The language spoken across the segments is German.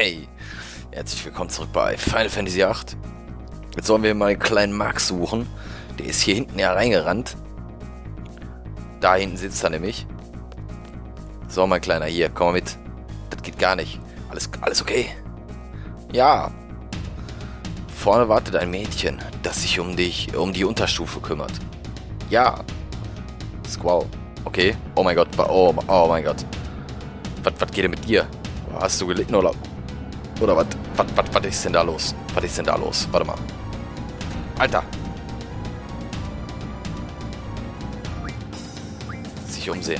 Hey, herzlich willkommen zurück bei Final Fantasy VIII. Jetzt sollen wir mal einen kleinen Max suchen. Der ist hier hinten ja reingerannt. Da hinten sitzt er nämlich. So, mein Kleiner, hier, komm mal mit. Das geht gar nicht. Alles okay? Ja. Vorne wartet ein Mädchen, das sich um die Unterstufe kümmert. Ja. Squall. Okay. Oh mein Gott. Oh mein Gott. Was geht denn mit dir? Hast du gelitten oder was? Was ist denn da los? Was ist denn da los? Warte mal. Alter. Sich umsehen.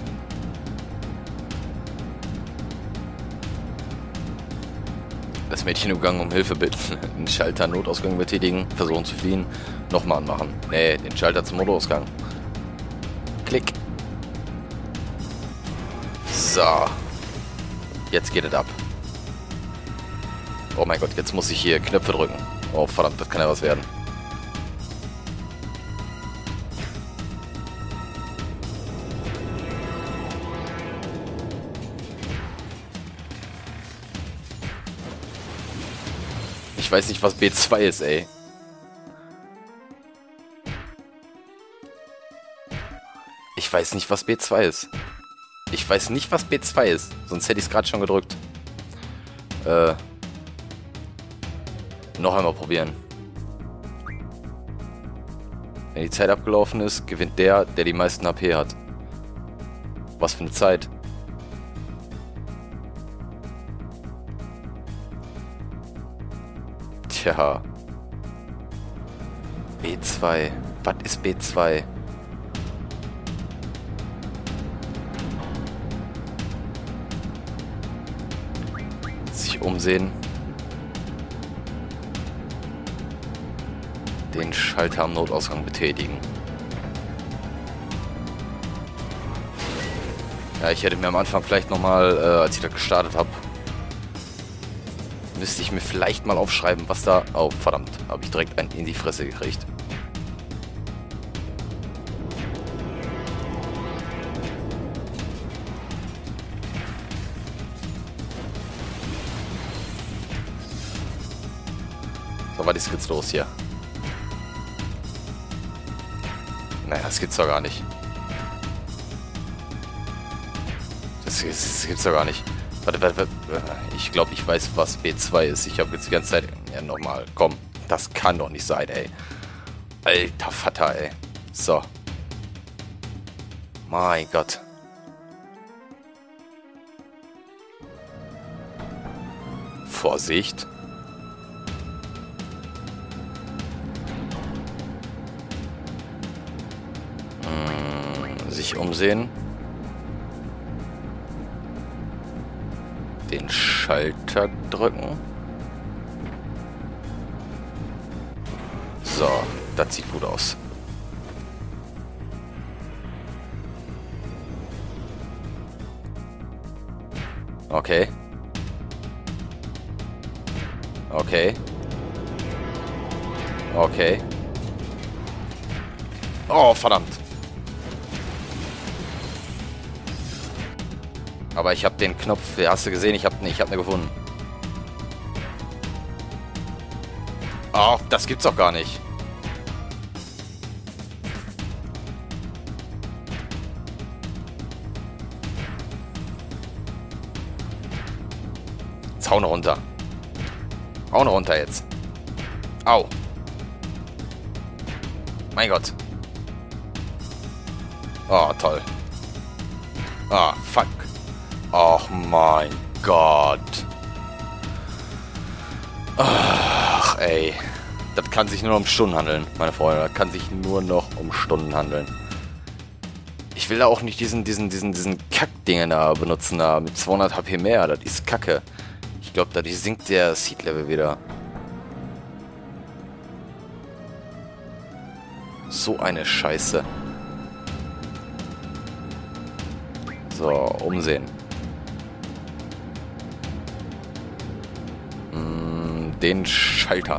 Das Mädchen im Gang um Hilfe bitten. Den Schalter Notausgang betätigen. Versuchen zu fliehen. Nochmal anmachen. Nee, den Schalter zum Notausgang. Klick. So. Jetzt geht es ab. Oh mein Gott, jetzt muss ich hier Knöpfe drücken. Oh verdammt, das kann ja was werden. Ich weiß nicht, was B2 ist, ey. Ich weiß nicht, was B2 ist. Ich weiß nicht, was B2 ist. Sonst hätte ich es gerade schon gedrückt. Noch einmal probieren. Wenn die Zeit abgelaufen ist, gewinnt der die meisten HP hat. Was für eine Zeit. Tja. B2. Was ist B2? Sich umsehen. Den Schalter am Notausgang betätigen. Ja, ich hätte mir am Anfang vielleicht nochmal, als ich das gestartet habe, müsste ich mir vielleicht mal aufschreiben, was da... Oh, verdammt, habe ich direkt einen in die Fresse gekriegt. So, was ist jetzt los hier? Naja, das gibt's doch gar nicht. Das gibt's doch gar nicht. Warte. Ich glaube, ich weiß, was B2 ist. Ich habe jetzt die ganze Zeit... Ja, nochmal. Komm. Das kann doch nicht sein, ey. Alter Vater, ey. So. Mein Gott. Vorsicht. Sich umsehen. Den Schalter drücken. So, das sieht gut aus. Okay. Okay. Okay. Oh, verdammt. Aber ich habe den Knopf, hast du gesehen, ich hab ne gefunden. Oh, das gibt's doch gar nicht. Jetzt hau noch runter. Hau noch runter jetzt. Au. Mein Gott. Oh, toll. Ah, fuck. Ach mein Gott. Ach ey. Das kann sich nur noch um Stunden handeln, meine Freunde. Das kann sich nur noch um Stunden handeln. Ich will da auch nicht diesen Kack-Dingen da benutzen, da mit 200 HP mehr. Das ist Kacke. Ich glaube, da sinkt der Seed-Level wieder. So eine Scheiße. So, umsehen. Den Schalter.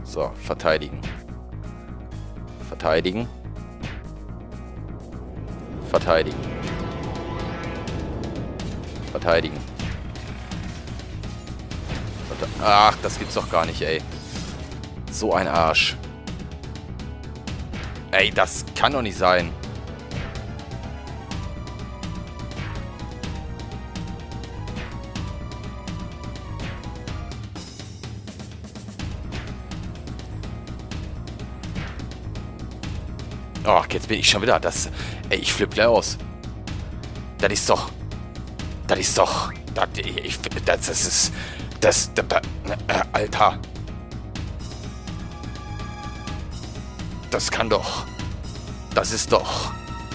So, verteidigen. Verteidigen. Verteidigen. Verteidigen. Ach, das gibt's doch gar nicht, ey. So ein Arsch. Ey, das kann doch nicht sein. Oh, jetzt bin ich schon wieder. Ey, ich flippe gleich aus. Das ist doch. Das ist doch. Alter. Das kann doch. Das ist doch.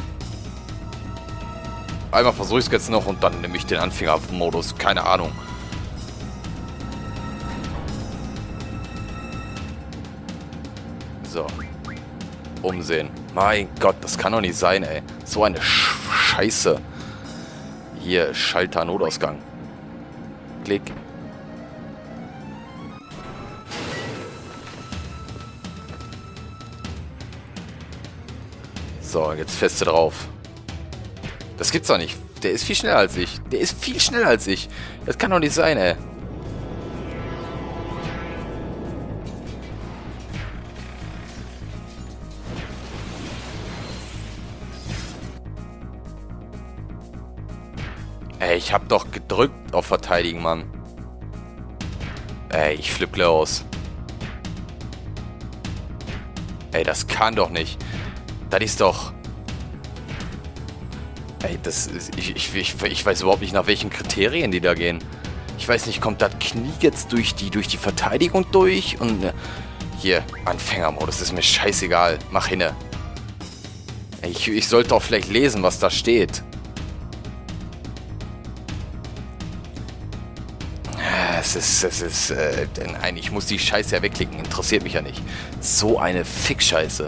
Einmal versuche ich es jetzt noch und dann nehme ich den Anfängermodus. Keine Ahnung. So. Umsehen. Mein Gott, das kann doch nicht sein, ey. So eine Scheiße. Hier, Schalter, Notausgang. Klick. So, jetzt feste drauf. Das gibt's doch nicht. Der ist viel schneller als ich. Der ist viel schneller als ich. Das kann doch nicht sein, ey. Ey, ich hab doch gedrückt auf Verteidigen, Mann. Ey, ich flippe aus. Ey, das kann doch nicht. Das ist doch... Ey, das ist... Ich weiß überhaupt nicht, nach welchen Kriterien die da gehen. Ich weiß nicht, kommt das Knie jetzt durch die Verteidigung durch? Und... Hier, Anfängermodus, ist mir scheißegal. Mach hinne. Ey, ich sollte doch vielleicht lesen, was da steht. Nein, ich muss die Scheiße ja wegklicken. Interessiert mich ja nicht. So eine Fick-Scheiße.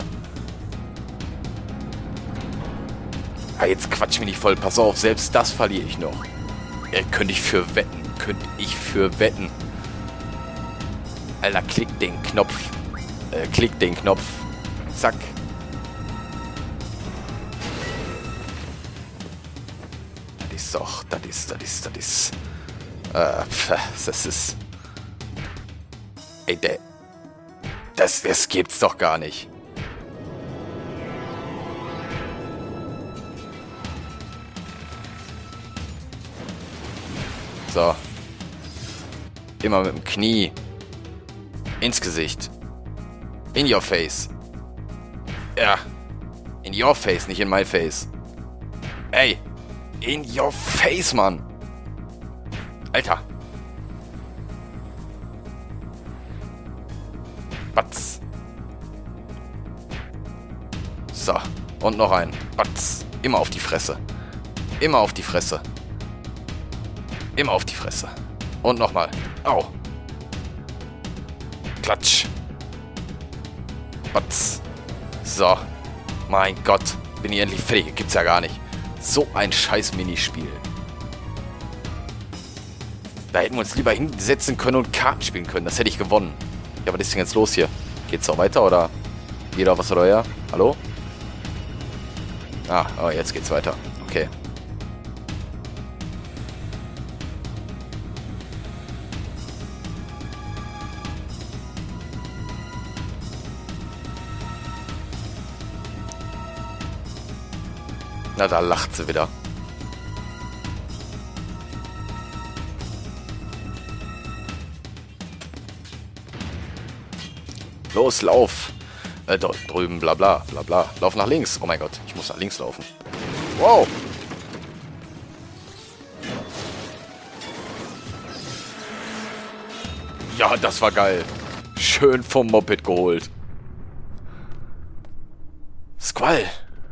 Ah, jetzt quatsch mich nicht voll. Pass auf, selbst das verliere ich noch. Könnte ich für wetten. Könnte ich für wetten. Alter, klick den Knopf. Klick den Knopf. Zack. Das ist doch... Das ist... Ey, das gibt's doch gar nicht. So. Immer mit dem Knie. Ins Gesicht. In your face. Ja. In your face, nicht in my face. Ey. In your face, Mann. Alter. Batz. So. Und noch ein. Batz. Immer auf die Fresse. Immer auf die Fresse. Immer auf die Fresse. Und nochmal. Au. Klatsch. Batz. So. Mein Gott. Bin ich endlich fertig. Gibt's ja gar nicht. So ein scheiß Minispiel. Da hätten wir uns lieber hinsetzen können und Karten spielen können. Das hätte ich gewonnen. Ja, was ist denn jetzt los hier? Geht's auch weiter oder? Jeder was oder ja? Hallo? Ah, oh, jetzt geht's weiter. Okay. Na, da lacht sie wieder. Los, lauf. Drüben, bla bla, bla bla. Lauf nach links. Oh mein Gott, ich muss nach links laufen. Wow. Ja, das war geil. Schön vom Moped geholt. Squall.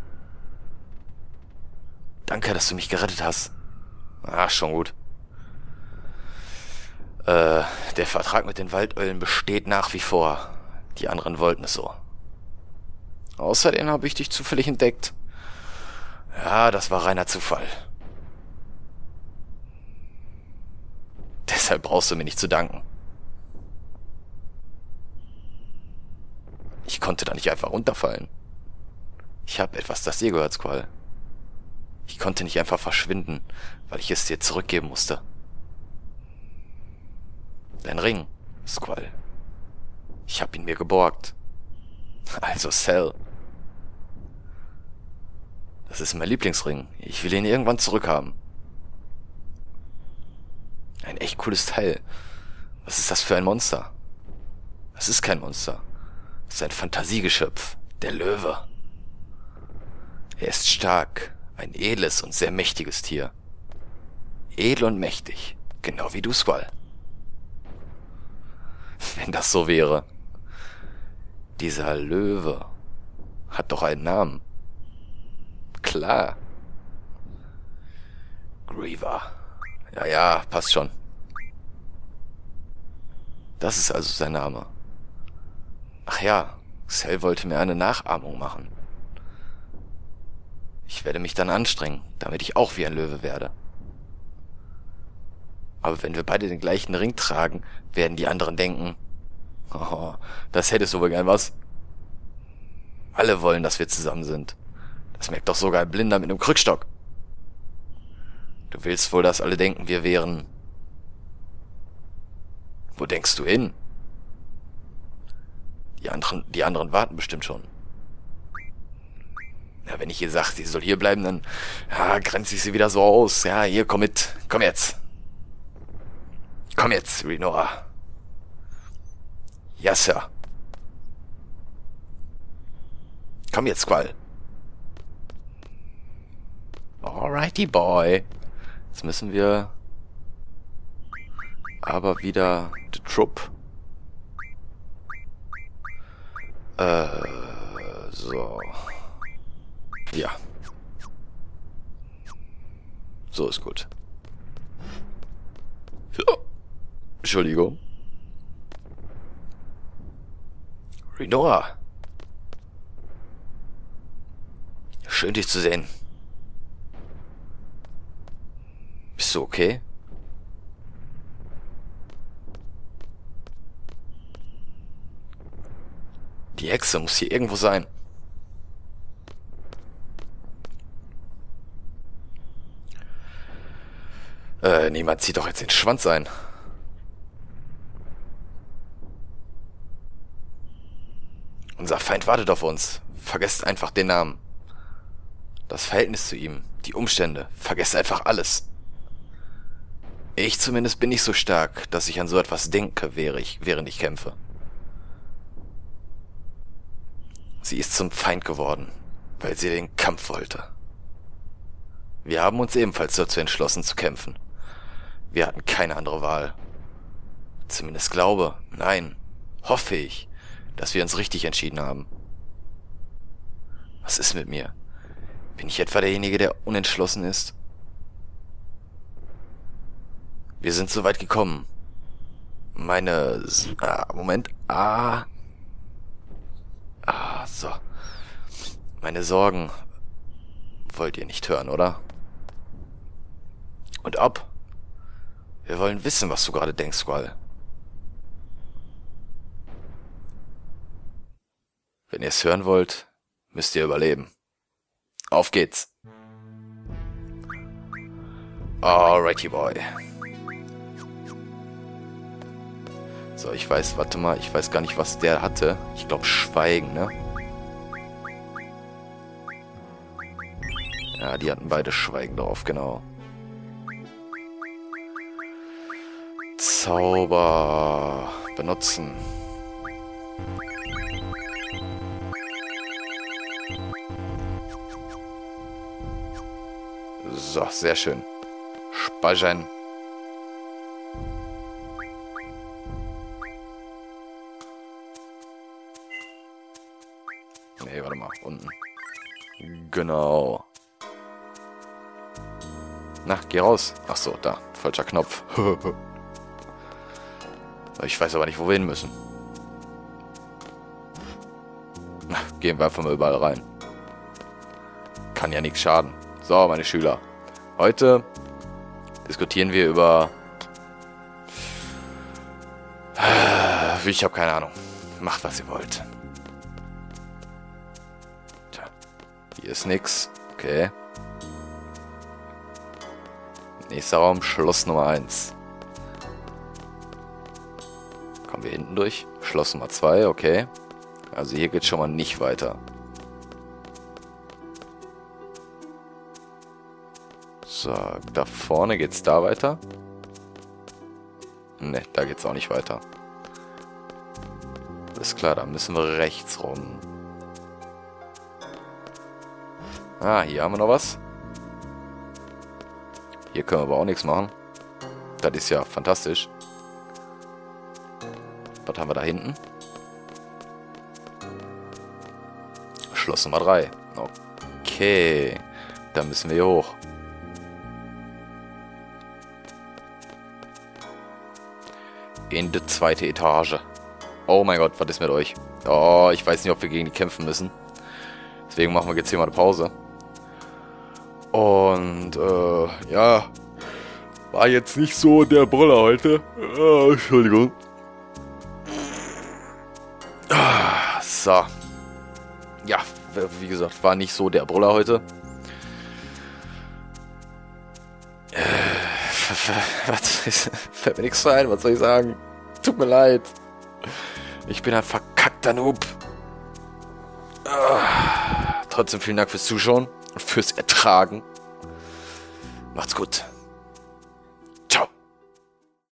Danke, dass du mich gerettet hast. Ah, schon gut. Der Vertrag mit den Waldeulen besteht nach wie vor. Die anderen wollten es so. Außerdem habe ich dich zufällig entdeckt. Ja, das war reiner Zufall. Deshalb brauchst du mir nicht zu danken. Ich konnte da nicht einfach runterfallen. Ich habe etwas, das dir gehört, Squall. Ich konnte nicht einfach verschwinden, weil ich es dir zurückgeben musste. Dein Ring, Squall. Ich habe ihn mir geborgt. Also Cell. Das ist mein Lieblingsring. Ich will ihn irgendwann zurückhaben. Ein echt cooles Teil. Was ist das für ein Monster? Es ist kein Monster. Es ist ein Fantasiegeschöpf. Der Löwe. Er ist stark. Ein edles und sehr mächtiges Tier. Edel und mächtig. Genau wie du, Squall. Wenn das so wäre. Dieser Löwe hat doch einen Namen. Klar. Griever. Ja, passt schon. Das ist also sein Name. Ach ja, Cell wollte mir eine Nachahmung machen. Ich werde mich dann anstrengen, damit ich auch wie ein Löwe werde. Aber wenn wir beide den gleichen Ring tragen, werden die anderen denken, oh, das hättest du wohl gern was. Alle wollen, dass wir zusammen sind. Das merkt doch sogar ein Blinder mit einem Krückstock. Du willst wohl, dass alle denken, wir wären... Wo denkst du hin? Die anderen warten bestimmt schon. Ja, wenn ich ihr sage, sie soll hier bleiben, dann grenze ich sie wieder so aus. Ja, hier, komm mit. Komm jetzt. Komm jetzt, Rinoa. Ja, Sir. Komm jetzt, Squall. Alrighty, boy. Jetzt müssen wir aber wieder the Trupp. So. Ja. So ist gut. So. Entschuldigung. Rinoa. Schön, dich zu sehen. Bist du okay? Die Hexe muss hier irgendwo sein. Niemand zieht doch jetzt den Schwanz ein. Unser Feind wartet auf uns. Vergesst einfach den Namen. Das Verhältnis zu ihm, die Umstände. Vergesst einfach alles. Ich zumindest bin nicht so stark, dass ich an so etwas denke, während ich kämpfe. Sie ist zum Feind geworden, weil sie den Kampf wollte. Wir haben uns ebenfalls dazu entschlossen zu kämpfen. Wir hatten keine andere Wahl. Zumindest hoffe ich, dass wir uns richtig entschieden haben. Was ist mit mir? Bin ich etwa derjenige, der unentschlossen ist? Wir sind so weit gekommen. So. Meine Sorgen wollt ihr nicht hören, oder? Und ob? Wir wollen wissen, was du gerade denkst, Squall. Wenn ihr es hören wollt, müsst ihr überleben. Auf geht's. Alrighty, boy. So, ich weiß gar nicht, was der hatte. Ich glaube, Schweigen, ne? Ja, die hatten beide Schweigen drauf, genau. Zauber benutzen. So, sehr schön. Speichern. Nee, warte mal, unten. Genau. Na, geh raus. Ach so, da. Falscher Knopf. Ich weiß aber nicht, wo wir hin müssen. Na, gehen wir einfach mal überall rein. Kann ja nichts schaden. So, meine Schüler. Heute diskutieren wir über... Ich habe keine Ahnung. Macht, was ihr wollt. Hier ist nix. Okay. Nächster Raum, Schloss Nummer 1. Kommen wir hinten durch. Schloss Nummer 2, okay. Also hier geht schon mal nicht weiter. So, da vorne geht's da weiter. Ne, da geht's auch nicht weiter. Alles klar, da müssen wir rechts rum. Ah, hier haben wir noch was. Hier können wir aber auch nichts machen. Das ist ja fantastisch. Was haben wir da hinten? Schloss Nummer 3. Okay. Da müssen wir hier hoch. In die zweite Etage. Oh mein Gott, was ist mit euch? Oh, ich weiß nicht, ob wir gegen die kämpfen müssen. Deswegen machen wir jetzt hier mal eine Pause. Und, ja. War jetzt nicht so der Brüller heute. Entschuldigung. So. Ja, wie gesagt, war nicht so der Brüller heute. Was ist, fällt mir nichts ein, was soll ich sagen? Tut mir leid. Ich bin ein verkackter Noob. Trotzdem vielen Dank fürs Zuschauen und fürs Ertragen. Macht's gut.